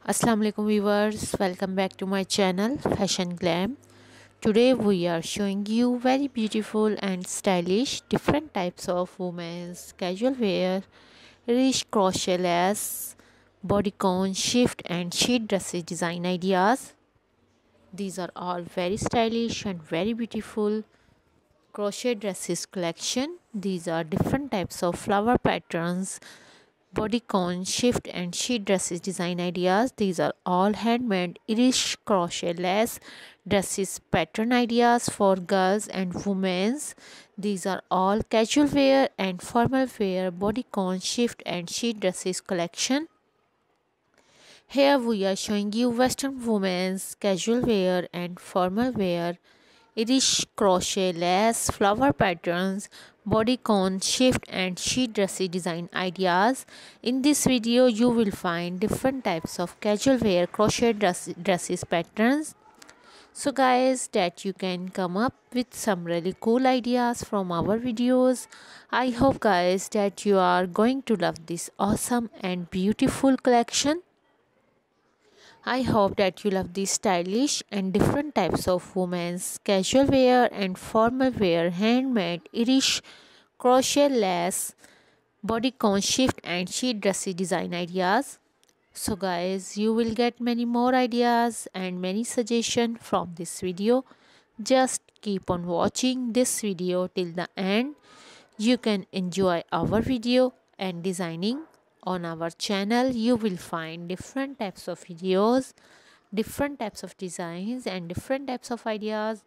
Assalamu alaikum viewers, welcome back to my channel Fashion Glam. Today we are showing you very beautiful and stylish different types of women's casual wear, rich crochet lace, bodycon, shift and sheet dresses design ideas. These are all very stylish and very beautiful crochet dresses collection. These are different types of flower patterns, bodycon, shift and sheet dresses design ideas. These are all handmade Irish crochet lace dresses pattern ideas for girls and women's. These are all casual wear and formal wear bodycon, shift and sheet dresses collection. Here we are showing you western women's casual wear and formal wear Irish crochet lace flower patterns, bodycon, shift and sheet dressy design ideas. In this video you will find different types of casual wear crochet dresses patterns. So guys, that you can come up with some really cool ideas from our videos. I hope guys that you are going to love this awesome and beautiful collection. I hope that you love these stylish and different types of women's casual wear and formal wear handmade Irish crochet lace bodycon shift and sheet dressy design ideas. So guys, you will get many more ideas and many suggestions from this video. Just keep on watching this video till the end. You can enjoy our video and designing. On our channel you will find different types of videos, different types of designs and different types of ideas.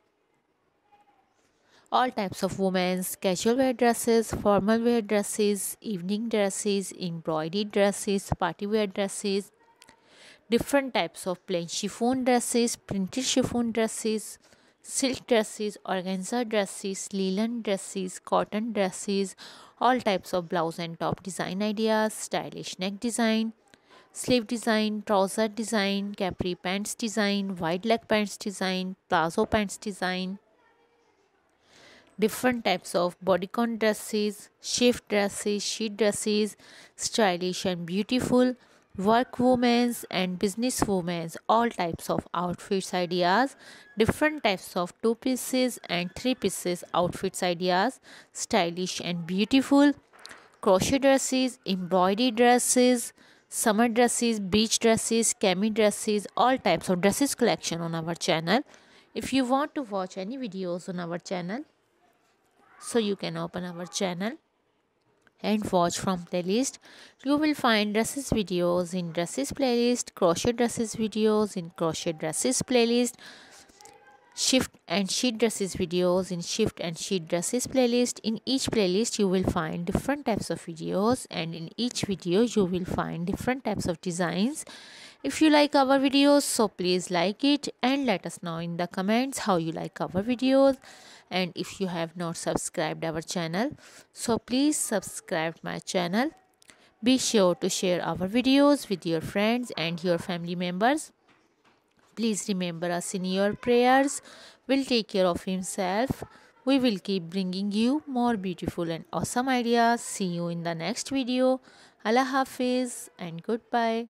All types of women's casual wear dresses, formal wear dresses, evening dresses, embroidered dresses, party wear dresses, different types of plain chiffon dresses, printed chiffon dresses, silk dresses, organza dresses, linen dresses, cotton dresses, all types of blouse and top design ideas, stylish neck design, sleeve design, trouser design, capri pants design, wide leg pants design, palazzo pants design, different types of bodycon dresses, shift dresses, sheet dresses, stylish and beautiful work women's and business women's, all types of outfits ideas, different types of two pieces and three pieces outfits ideas, stylish and beautiful crochet dresses, embroidered dresses, summer dresses, beach dresses, cami dresses, all types of dresses collection on our channel. If you want to watch any videos on our channel, so you can open our channel and watch from playlist. You will find dresses videos in dresses playlist, crochet dresses videos in crochet dresses playlist, shift and sheet dresses videos in shift and sheet dresses playlist. In each playlist you will find different types of videos and in each video you will find different types of designs. If you like our videos, so please like it and let us know in the comments how you like our videos. And if you have not subscribed our channel, so please subscribe my channel. Be sure to share our videos with your friends and your family members. Please remember us in your prayers. We'll take care of himself. We will keep bringing you more beautiful and awesome ideas. See you in the next video. Allah Hafiz and goodbye.